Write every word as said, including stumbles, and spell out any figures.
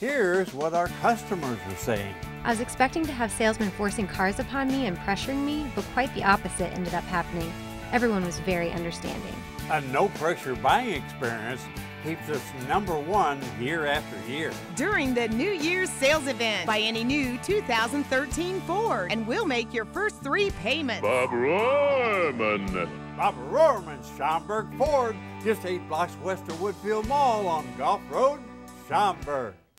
Here's what our customers are saying. I was expecting to have salesmen forcing cars upon me and pressuring me, but quite the opposite ended up happening. Everyone was very understanding. A no-pressure buying experience keeps us number one year after year. During the New Year's sales event, buy any new two thousand thirteen Ford, and we'll make your first three payments. Bob Rohrman. Bob Rohrman, Schaumburg Ford, just eight blocks west of Woodfield Mall on Gulf Road, Schaumburg.